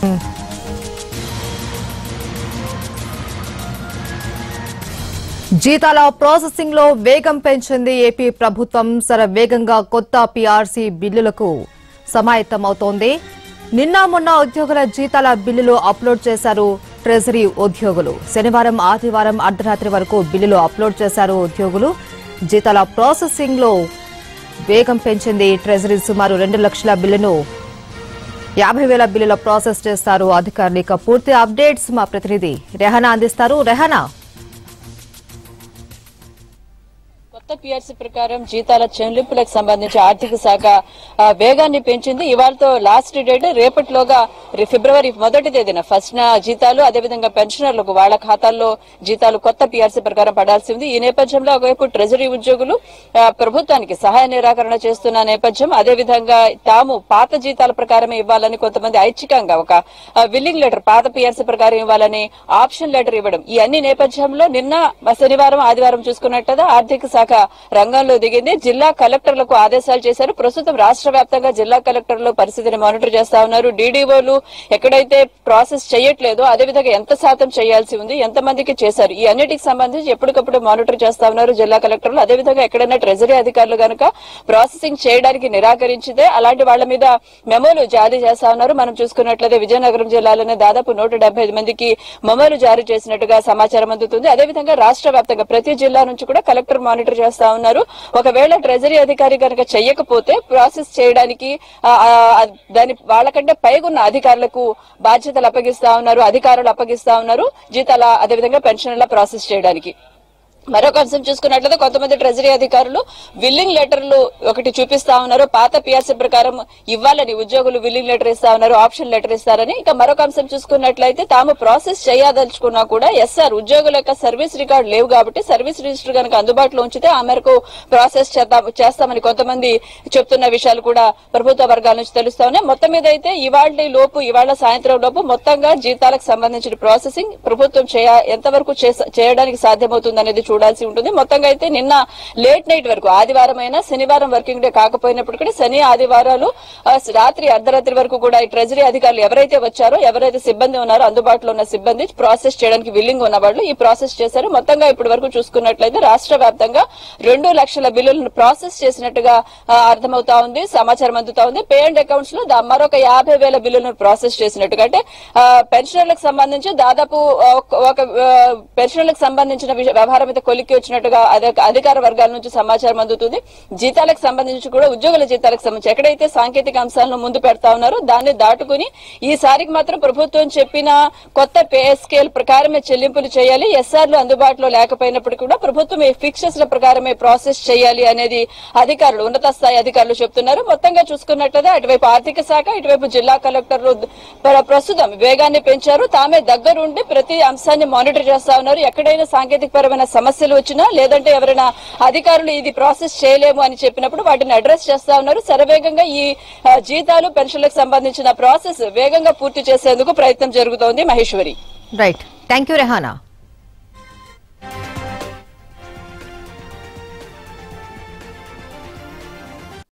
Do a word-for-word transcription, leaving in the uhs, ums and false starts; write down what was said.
జీతాల ప్రాసెసింగ్ లో వేగం పెంచింది ఏపీ ప్రభుత్వం. సర వేగంగా కొత్త పీఆర్సీ బిల్లులకు సమాయత్తమవుతోంది. నిన్న మొన్న ఉద్యోగుల జీతాల బిల్లులు అప్లోడ్ చేశారు ట్రెజరీ ఉద్యోగులు. శనివారం ఆదివారం అర్ధరాత్రి వరకు బిల్లులు అప్లోడ్ చేశారు ఉద్యోగులు. జీతాల ప్రాసెసింగ్ లో వేగం పెంచింది ట్రెజరీ. సుమారు రెండు లక్షల బిల్లును యాభై వేల బిల్లుల ప్రాసెస్ చేస్తారు అధికారులు. ఇక పూర్తి అప్డేట్స్ మా ప్రతినిధి రెహానా అందిస్తారు. రెహానా, కొత్త పీఆర్సీ ప్రకారం జీతాల చెల్లింపులకు సంబంధించి ఆర్థిక శాఖ వేగాన్ని పెంచింది. ఇవాళతో లాస్ట్ డేట్. రేపటిలోగా ఫిబ్రవరి మొదటి తేదీన ఫస్ట్ జీతాలు, అదేవిధంగా పెన్షనర్లకు వాళ్ల ఖాతాల్లో జీతాలు కొత్త పీఆర్సీ ప్రకారం పడాల్సి ఉంది. ఈ నేపథ్యంలో ఒకవైపు ట్రెజరీ ఉద్యోగులు ప్రభుత్వానికి సహాయ నిరాకరణ చేస్తున్న నేపథ్యం, అదేవిధంగా తాము పాత జీతాల ప్రకారమే ఇవ్వాలని కొంతమంది ఐచ్ఛికంగా ఒక విల్లింగ్ లెటర్ పాత పీఆర్సీ ప్రకారం ఇవ్వాలని ఆప్షన్ లెటర్ ఇవ్వడం, ఈ అన్ని నేపథ్యంలో నిన్న శనివారం ఆదివారం చూసుకున్నట్లుగా ఆర్థిక శాఖ రంగంలో దిగింది. జిల్లా కలెక్టర్లకు ఆదేశాలు చేశారు. ప్రస్తుతం రాష్ట్ర వ్యాప్తంగా జిల్లా కలెక్టర్లు పరిస్థితిని మానిటర్ చేస్తా ఉన్నారు. డీడీఓలు ఎక్కడైతే ప్రాసెస్ చేయట్లేదో అదేవిధంగా ఎంత శాతం చేయాల్సి ఉంది, ఎంత మందికి చేశారు, ఈ అన్నిటికి సంబంధించి ఎప్పటికప్పుడు మానిటర్ చేస్తా ఉన్నారు జిల్లా కలెక్టర్లు. అదేవిధంగా ఎక్కడైనా ట్రెజరీ అధికారులు గనక ప్రాసెసింగ్ చేయడానికి నిరాకరించితే అలాంటి వాళ్ల మీద మెమోలు జారీ చేస్తా ఉన్నారు. మనం చూసుకున్నట్లయితే విజయనగరం జిల్లాలోనే దాదాపు నూట డెబ్బై ఐదు మందికి మెమోలు జారీ చేసినట్టుగా సమాచారం అందుతుంది. అదేవిధంగా రాష్ట్ర వ్యాప్తంగా ప్రతి జిల్లా నుంచి కూడా కలెక్టర్ మానిటర్ చేస్తా ఉన్నారు. ఒకవేళ ట్రెజరీ అధికారి కనుక చెయ్యకపోతే ప్రాసెస్ చేయడానికి దాని వాళ్ళకంటే పైగున్న అధికారులకు బాధ్యతలు అప్పగిస్తా ఉన్నారు, అధికారులు అప్పగిస్తా ఉన్నారు జీతాల అదేవిధంగా పెన్షన్ల ప్రాసెస్ చేయడానికి. మరొక అంశం చూసుకున్నట్లయితే కొంతమంది ట్రెజరీ అధికారులు విల్లింగ్ లెటర్లు ఒకటి చూపిస్తా ఉన్నారు. పాత పీఆర్సీ ప్రకారం ఇవ్వాలని ఉద్యోగులు విల్లింగ్ లెటర్ ఇస్తా ఉన్నారు, ఆప్షన్ లెటర్ ఇస్తారని. ఇక మరొక అంశం చూసుకున్నట్లయితే తాము ప్రాసెస్ చేయదలుచుకున్నా కూడా ఎస్ఆర్ ఉద్యోగుల యొక్క సర్వీస్ రికార్డు లేవు కాబట్టి సర్వీస్ రిజిస్టర్ కనుక అందుబాటులో ఉంచితే ఆ మేరకు ప్రాసెస్ చేస్తామని కొంతమంది చెప్తున్న విషయాలు కూడా ప్రభుత్వ వర్గాల నుంచి తెలుస్తా ఉన్నాయి. మొత్తం మీద అయితే ఇవాళ లోపు ఇవాళ సాయంత్రం లోపు మొత్తంగా జీతాలకు సంబంధించిన ప్రాసెసింగ్ ప్రభుత్వం ఎంతవరకు చేయడానికి సాధ్యమవుతుంది అనేది చూడాల్సి ఉంటుంది. మొత్తంగా అయితే నిన్న లేట్ నైట్ వరకు ఆదివారం అయినా శనివారం వర్కింగ్ డే కాకపోయినప్పుడు కూడా శని ఆదివారాలు రాత్రి అర్ధరాత్రి వరకు కూడా ఈ ట్రెజరీ అధికారులు ఎవరైతే వచ్చారో ఎవరైతే సిబ్బంది ఉన్నారో అందుబాటులో ఉన్న సిబ్బంది ప్రాసెస్ చేయడానికి విల్లింగ్ ఉన్న వాళ్ళు ఈ ప్రాసెస్ చేశారు. మొత్తంగా ఇప్పటి వరకు చూసుకున్నట్లయితే రాష్ట్ర వ్యాప్తంగా రెండు లక్షల బిల్లులను ప్రాసెస్ చేసినట్టుగా అర్థమవుతా ఉంది, సమాచారం అందుతా ఉంది. పే అండ్ అకౌంట్స్ లో మరొక యాభై వేల బిల్లులను ప్రాసెస్ చేసినట్టుగా, అంటే పెన్షనర్లకు సంబంధించి దాదాపు ఒక పెన్షనర్లకు సంబంధించిన వ్యవహారం అయితే కొలిక్కి వచ్చినట్టుగా అధికార వర్గాల నుంచి సమాచారం అందుతుంది. జీతాలకు సంబంధించి కూడా ఉద్యోగుల జీతాలకు సంబంధించి ఎక్కడైతే సాంకేతిక అంశాలను ముందు పెడతా ఉన్నారో దాన్ని దాటుకుని ఈసారికి మాత్రం ప్రభుత్వం చెప్పిన కొత్త పే స్కేల్ ప్రకారమే చెల్లింపులు చేయాలి, ఎస్ఆర్లు అందుబాటులో లేకపోయినప్పుడు కూడా ప్రభుత్వం ఈ ఫిక్చర్స్ ప్రకారమే ప్రాసెస్ చేయాలి అనేది అధికారులు ఉన్నత స్థాయి అధికారులు చెప్తున్నారు. మొత్తంగా చూసుకున్నట్లయితే అటువైపు ఆర్థిక శాఖ ఇటువైపు జిల్లా కలెక్టర్లు ప్రస్తుతం వేగాన్ని పెంచారు. తామే దగ్గరుండి ప్రతి అంశాన్ని మానిటర్ చేస్తా ఉన్నారు. ఎక్కడైనా సాంకేతిక పరమైన సమస్యలు వచ్చినా లేదంటే ఎవరైనా అధికారులు ఇది ప్రాసెస్ చేయలేము అని చెప్పినప్పుడు వాటిని అడ్రస్ చేస్తా ఉన్నారు. శరవేగంగా ఈ జీతాలు పెన్షన్లకు సంబంధించిన ప్రాసెస్ వేగంగా పూర్తి చేసేందుకు ప్రయత్నం జరుగుతోంది. Maheshwari. Right, thank you Rehana.